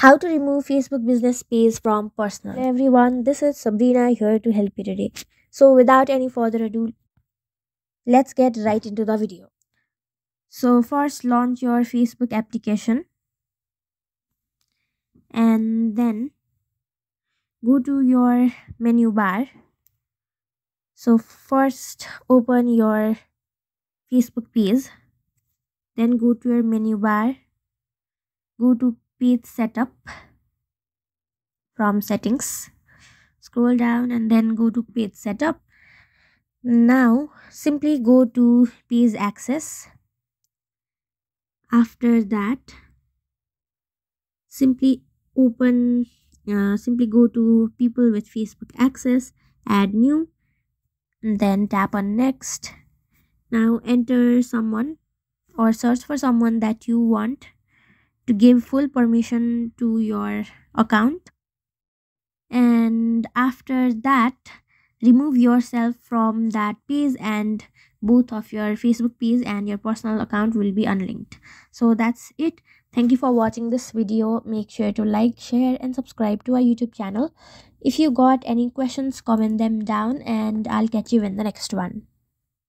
How to remove Facebook business page from personal. Hello everyone, this is Sabrina here to help you today. So without any further ado, let's get right into the video. So first launch your Facebook application and then go to your menu bar. So first open your Facebook page, then go to your menu bar, go to page setup from settings, scroll down and then go to page setup. Now simply go to page access. After that simply go to people with Facebook access, add new, and then tap on next. Now enter someone or search for someone that you want to give full permission to your account, and after that remove yourself from that page and both of your Facebook page and your personal account will be unlinked. So that's it. Thank you for watching this video. Make sure to like, share and subscribe to our YouTube channel. If you got any questions, comment them down and I'll catch you in the next one.